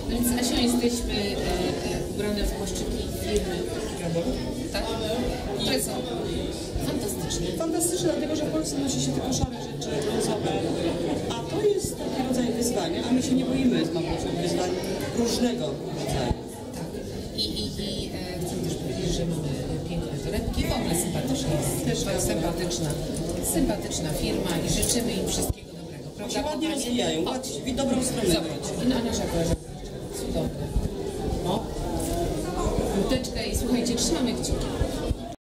No więc Asią jesteśmy ubrane w płaszczyki firmy Gabor, tak? Które są fantastyczne. Fantastyczne, dlatego że w Polsce nosi się tylko szare rzeczy, brązowe, a to jest taki rodzaj wyzwania, a my się nie boimy z Małgosią wyzwań różnego rodzaju. Tak. I chcę też powiedzieć, że mamy piękne torebki, w ogóle sympatycznie jest, też sympatyczna firma i życzymy im wszystkiego dobrego, prawda? Się ładnie rozwijają, w dobrą stronę. Zobacz, i na nasza koleżanka, cudowne. No, łódeczkę i słuchajcie, trzymamy kciuki.